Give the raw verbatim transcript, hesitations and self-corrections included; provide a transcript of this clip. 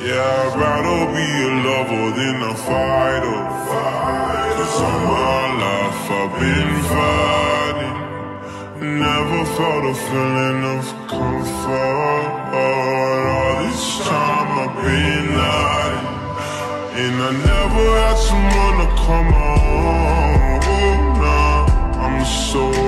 Yeah, I'd rather be a lover than a fighter. Cause all my life I've been fighting. Never felt a feeling of comfort. All this time I've been hiding, and I never had someone to come home. Oh, nah, I'm so